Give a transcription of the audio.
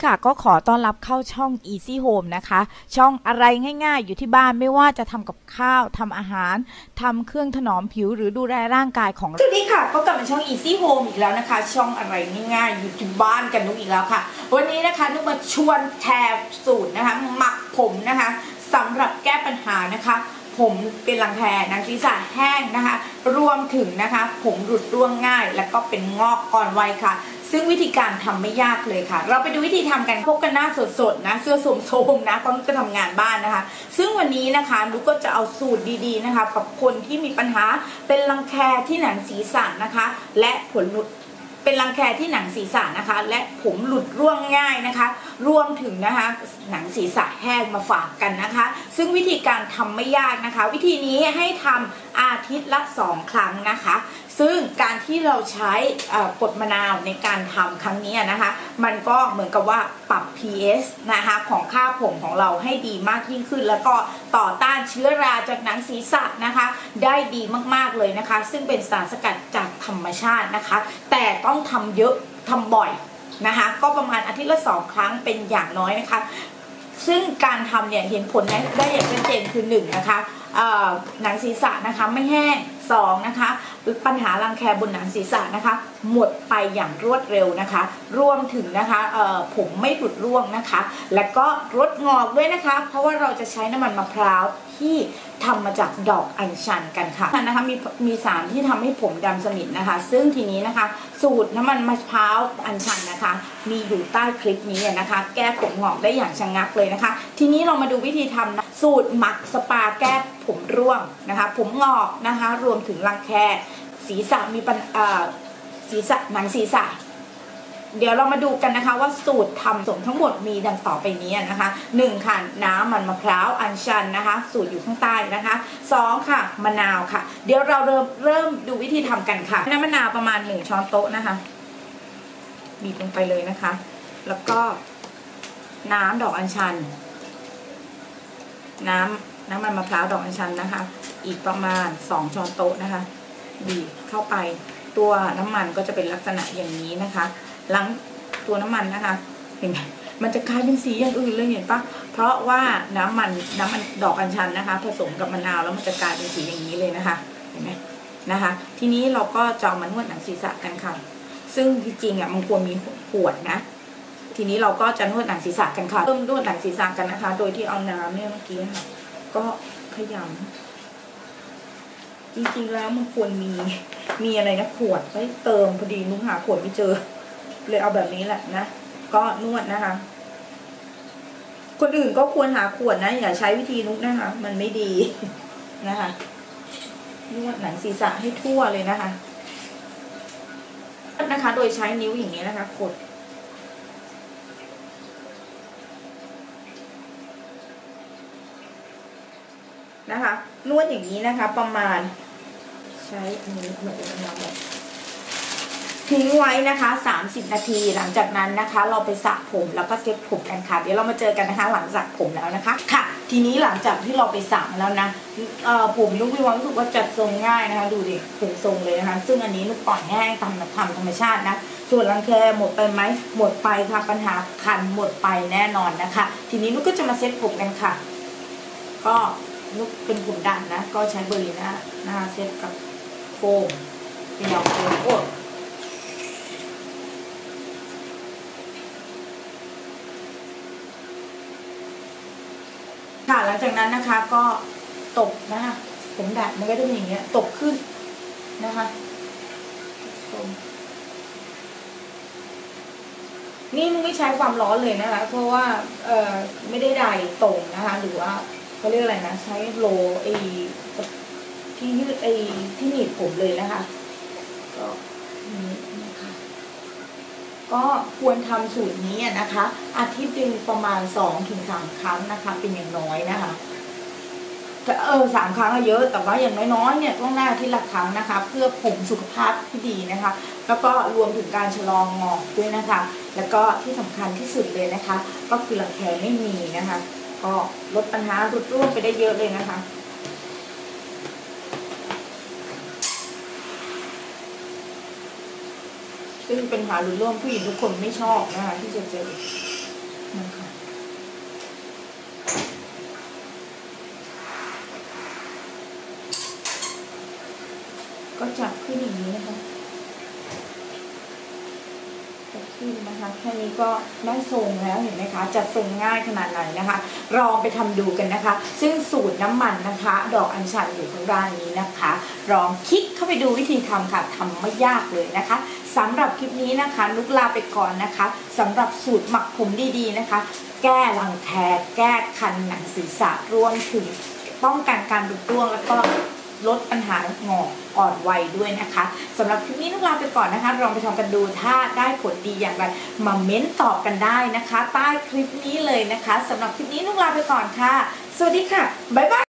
ค่ะก็ขอต้อนรับเข้าช่อง Easy Home นะคะช่องอะไรง่ายๆอยู่ที่บ้านไม่ว่าจะทำกับข้าวทำอาหารทำเครื่องถนอมผิวหรือดูแลร่างกายของสวัสดีค่ะก็กลับมาช่อง Easy Home อีกแล้วนะคะช่องอะไรง่ายๆอยู่ที่บ้านกันนุกอีกแล้วค่ะวันนี้นะคะนุกมาชวนแชร์สูตรนะคะหมักผมนะคะสำหรับแก้ปัญหานะคะผมเป็นรังแคหนังศีรษะแห้งนะคะรวมถึงนะคะผมหลุดร่วงง่ายและก็เป็นงอกก่อนวัยค่ะซึ่งวิธีการทำไม่ยากเลยค่ะเราไปดูวิธีทำกันพบกันหน้าสดๆนะเสื้อโสมๆนะเพราะนุกจะทำงานบ้านนะคะซึ่งวันนี้นะคะนุกก็จะเอาสูตรดีๆนะคะกับคนที่มีปัญหาเป็นรังแคที่หนังศีรษะนะคะและผลหลุดเป็นรังแคที่หนังศีรษะนะคะและผมหลุดร่วงง่ายนะคะรวมถึงนะคะหนังศีรษะแห้งมาฝากกันนะคะซึ่งวิธีการทำไม่ยากนะคะวิธีนี้ให้ทำอาทิตย์ละ2 ครั้งนะคะซึ่งการที่เราใช้กรดมะนาวในการทำครั้งนี้นะคะมันก็เหมือนกับว่าปรับ pH นะคะของค่าผมของเราให้ดีมากยิ่งขึ้นแล้วก็ต่อต้านเชื้อราจากหนังศีรษะนะคะได้ดีมากๆเลยนะคะซึ่งเป็นสารสกัดจากธรรมชาตินะคะแต่ต้องทำเยอะทำบ่อยนะคะก็ประมาณอาทิตย์ละ2 ครั้งเป็นอย่างน้อยนะคะซึ่งการทำเนี่ยเห็นผลได้อย่างชัดเจนคือ1นะคะหนังศีรษะนะคะไม่แห้ง2นะคะปัญหารังแคบนหนังศีรษะนะคะหมดไปอย่างรวดเร็วนะคะรวมถึงนะคะผมไม่หลุดร่วงนะคะและก็ลดงอกด้วยนะคะเพราะว่าเราจะใช้น้ำมันมะพร้าวที่ทำมาจากดอกอัญชันกันค่ะนะคะมีสารที่ทำให้ผมดำสนิทนะคะซึ่งทีนี้นะคะสูตรน้ำมันมะพร้าวอัญชันนะคะมีอยู่ใต้คลิปนี้นะคะแก้ผมงอกได้อย่างชะงักเลยนะคะทีนี้เรามาดูวิธีทำนะสูตรหมักสปาแก้ผมร่วงนะคะผมงอกนะคะรวมถึงรังแคศีรษะมีศีรษะหนังศีรษะเดี๋ยวเรามาดูกันนะคะว่าสูตรทำส่งทั้งหมดมีดังต่อไปนี้นะคะ1ค่ะน้ำมันมะพร้าวอัญชันนะคะสูตรอยู่ข้างใต้นะคะ2ค่ะมะนาวค่ะเดี๋ยวเราเริ่มดูวิธีทำกันค่ะน้ำมะนาวประมาณ1 ช้อนโต๊ะนะคะบีบลงไปเลยนะคะแล้วก็น้ำดอกอัญชันน้ำมันมะพร้าวดอกอัญชันนะคะอีกประมาณ2 ช้อนโต๊ะนะคะบีบเข้าไปตัวน้ำมันก็จะเป็นลักษณะอย่างนี้นะคะหลังตัวน้ำมันนะคะเห็นไหมมันจะกลายเป็นสีอย่างอื่นเลยเห็นปะเพราะว่าน้ำมันดอกอัญชันนะคะผสมกับมะนาวแล้วมันจะกลายเป็นสีอย่างนี้เลยนะคะเห็นไหมนะคะทีนี้เราก็จะมานวดหนังศีรษะกันค่ะซึ่งจริงๆมันควรมีขวดนะทีนี้เราก็จะนวดหนังศีรษะกันค่ะเริ่มนวดหนังศีรษะกันนะคะโดยที่เอาน้ำเนี่ยเมื่อกี้ค่ะก็ขยำจริงๆแล้วมันควรมีอะไรนะขวดไว้เติมพอดีนุ้งหาขวดไม่เจอเลยเอาแบบนี้แหละนะก็นวดนะคะคนอื่นก็ควรหาขวดนะอย่าใช้วิธีนุ้งนะคะมันไม่ดีนะคะนวดหนังศีรษะให้ทั่วเลยนะคะโดยใช้นิ้วอย่างนี้นะคะกดนะคะนวดอย่างนี้นะคะประมาณใช้อันนี้เหมือนกันทิ้งไว้นะคะ30 นาทีหลังจากนั้นนะคะเราไปสระผมแล้วก็เซ็ตผมกันค่ะเดี๋ยวเรามาเจอกันนะคะหลังสระผมแล้วนะคะค่ะทีนี้หลังจากที่เราไปสระแล้วนะผมนุ๊กมีความรู้สึกว่าจัดทรงง่ายนะคะดูดิเป็นทรงเลยนะคะซึ่งอันนี้นุ๊กปล่อยให้ทำธรรมชาตินะส่วนรังแคหมดไปไหมหมดไปค่ะปัญหาคันหมดไปแน่นอนนะคะทีนี้นุ๊กก็จะมาเซ็ตผมกันค่ะก็นุ๊กเป็นผมดันนะก็ใช้เบอร์ลิน่านะคะเซ็ตกับโฟมเป็นยาวโฟมโอ้ค่ะหลังจากนั้นนะคะก็ตบนะคะผมดัดมันก็จะเป็นอย่างเงี้ยตบขึ้นนะคะนี่มึงไม่ใช้ความร้อนเลยนะคะเพราะว่าไม่ได้ไดตรงนะคะหรือว่าเขาเรียกอะไรนะใช้โลที่ยืดที่หนีบผมเลยนะคะก็นี้นะคะก็ควรทำสูตรนี้นะคะอาทิตย์หนึ่งประมาณ2-3 ครั้งนะคะเป็นอย่างน้อยนะคะ3 ครั้งเยอะแต่ว่าอย่างน้อยๆเนี่ยต้องได้อาทิตย์ละครั้งนะคะเพื่อผมสุขภาพที่ดีนะคะแล้วก็รวมถึงการชะลองอกด้วยนะคะแล้วก็ที่สำคัญที่สุดเลยนะคะก็คือรังแคไม่มีนะคะก็ลดปัญหาหลุดร่วงไปได้เยอะเลยนะคะซึ่งเป็นปัญหาหลุดร่วงผู้หญิงทุกคนไม่ชอบนะคะที่จะเจอนะคะก็จับขึ้นอย่างนี้นะคะขึ้นนะคะแค่นี้ก็ได้ทรงแล้วเห็นไหมคะจัดทรงง่ายขนาดไหนนะคะลองไปทำดูกันนะคะซึ่งสูตรน้ำมันนะคะดอกอัญชันอยู่ข้างล่างนี้นะคะลองคลิกเข้าไปดูวิธีทำค่ะทำไม่ยากเลยนะคะสำหรับคลิปนี้นะคะนุกลาไปก่อนนะคะสำหรับสูตรหมักผมดีๆนะคะแก้รังแคแก้คันหนังศีรษะรวมถึงป้องกันการรุดร่วงแล้วก็ลดปัญหางอกอ่อนวัยด้วยนะคะสำหรับคลิปนี้นุกลาไปก่อนนะคะลองไปทำกันดูถ้าได้ผลดีอย่างไรมาเม้นตอบกันได้นะคะใต้คลิปนี้เลยนะคะสำหรับคลิปนี้นุกลาไปก่อนค่ะสวัสดีค่ะบ๊ายบาย